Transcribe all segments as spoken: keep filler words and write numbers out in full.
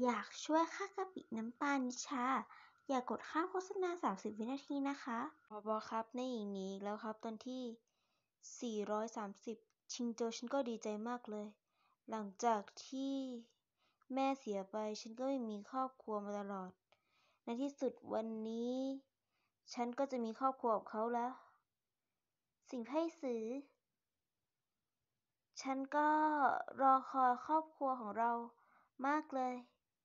อยากช่วยค่ากะปิน้ำปลานิชาอย่ากดข้ามโฆษณาสามสิบวินาทีนะคะผบครับในอย่างนี้แล้วครับตอนที่สี่ร้อยสามสิบชิงโจฉันก็ดีใจมากเลยหลังจากที่แม่เสียไปฉันก็ไม่มีครอบครัวมาตลอดในที่สุดวันนี้ฉันก็จะมีครอบครัวกับเขาแล้วสิ่งไพ่สือฉันก็รอคอยครอบครัวของเรามากเลย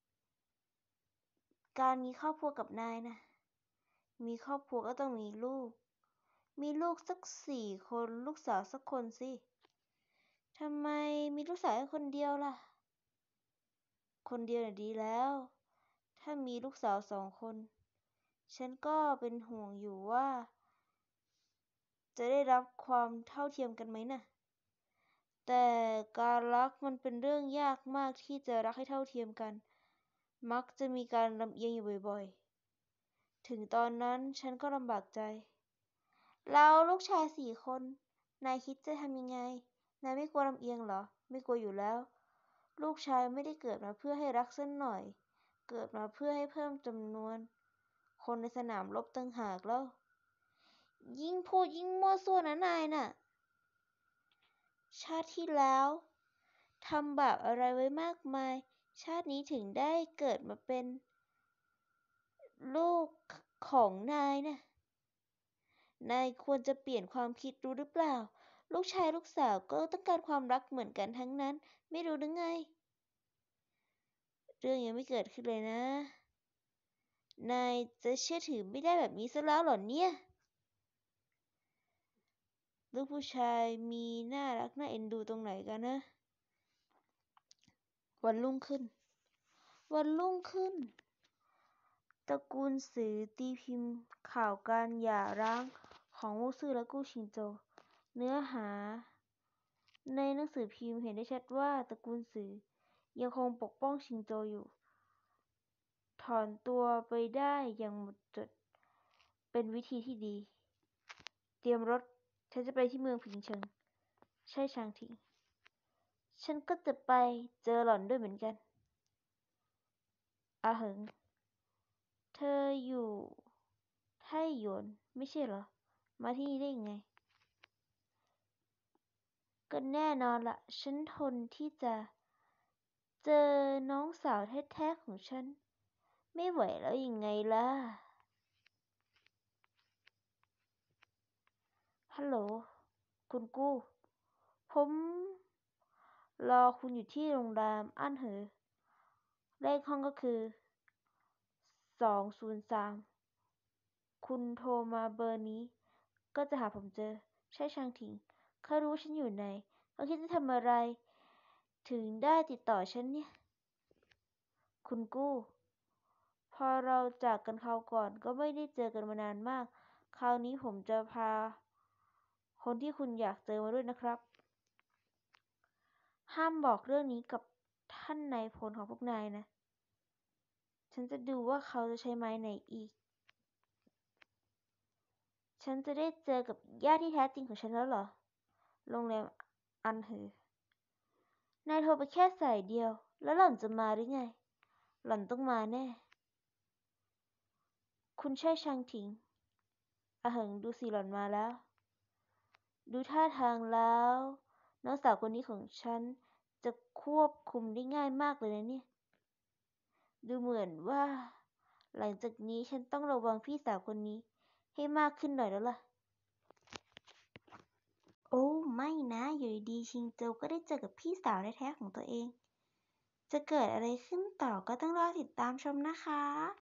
การมีครอบครัวกับนายนะมีครอบครัวก็ต้องมีลูกมีลูกสักสี่คนลูกสาวสักคนสิทำไมมีลูกสาวแค่คนเดียวล่ะคนเดียวน่ะดีแล้วถ้ามีลูกสาวสองคนฉันก็เป็นห่วงอยู่ว่าจะได้รับความเท่าเทียมกันไหมน่ะแต่การรักมันเป็นเรื่องยากมากที่จะรักให้เท่าเทียมกันมักจะมีการลำเอียงอยู่บ่อยๆถึงตอนนั้นฉันก็ลำบากใจแล้วลูกชายสี่คนนายคิดจะทำยังไงนายไม่กลัวลำเอียงเหรอไม่กลัวอยู่แล้วลูกชายไม่ได้เกิดมาเพื่อให้รักสักหน่อยเกิดมาเพื่อให้เพิ่มจำนวนคนในสนามรบต่างหากแล้วยิ่งพูดยิ่งมั่วซั่วนะนายน่ะชาติที่แล้วทำบาปอะไรไว้มากมายชาตินี้ถึงได้เกิดมาเป็นลูกของนายน่ะนายควรจะเปลี่ยนความคิดรู้หรือเปล่าลูกชายลูกสาวก็ต้องการความรักเหมือนกันทั้งนั้นไม่รู้หรือไงเรื่องยังไม่เกิดขึ้นเลยนะนายจะเชื่อถือไม่ได้แบบนี้ซะแล้วเหรอเนี่ยลูกผู้ชายมีน่ารักน่าเอ็นดูตรงไหนกันนะวันรุ่งขึ้นวันรุ่งขึ้นตระกูลสือตีพิมพ์ข่าวการหย่าร้างของมู่ซื่อและกู้ชิงโจวเนื้อหาในหนังสือพิมพ์เห็นได้ชัดว่าตระกูลสือยังคงปกป้องชิงโจวอยู่ถอนตัวไปได้อย่างหมดจดเป็นวิธีที่ดีเตรียมรถฉันจะไปที่เมืองผิงเฉิงใช่ชางทิงฉันก็จะไปเจอหล่อนด้วยเหมือนกันอาเหิงเธออยู่ไท่หยวนไม่ใช่เหรอมาที่นี่ได้ยังไงก็แน่นอนละฉันทนที่จะเจอน้องสาวแท้ๆของฉันไม่ไหวแล้วยังไงล่ะฮัลโหลคุณกู้ผมรอคุณอยู่ที่โรงแรมอั้นเหอเลขห้องก็คือสองศูนย์สามคุณโทรมาเบอร์นี้ก็จะหาผมเจอใช่ชางถิงเขารู้ว่าฉันอยู่ไหนเขาคิดจะทำอะไรถึงได้ติดต่อฉันเนี่ยคุณกู้พอเราจากกันคราวก่อนก็ไม่ได้เจอกันมานานมากคราวนี้ผมจะพาคนที่คุณอยากเจอมาด้วยนะครับห้ามบอกเรื่องนี้กับท่านนายพลของพวกนายนะฉันจะดูว่าเขาจะใช้ไม้ไหนอีกฉันจะได้เจอกับญาติที่แท้จริงของฉันแล้วเหรอโรงแรมอันเหอนายโทรไปแค่สายเดียวแล้วหล่อนจะมาหรือไงหล่อนต้องมาแน่คุณใช่ชางถิงอาเหิงดูสิหล่อนมาแล้วดูท่าทางแล้วน้องสาวคนนี้ของฉันจะควบคุมได้ง่ายมากเลยนะเนี่ยดูเหมือนว่าหลังจากนี้ฉันต้องระวังพี่สาวคนนี้ให้มากขึ้นหน่อยแล้วล่ะโอ้ไม่นะอยู่ดีๆชิงโจวก็ได้เจอกับพี่สาวแท้ๆของตัวเองจะเกิดอะไรขึ้นต่อก็ต้องรอติดตามชมนะคะ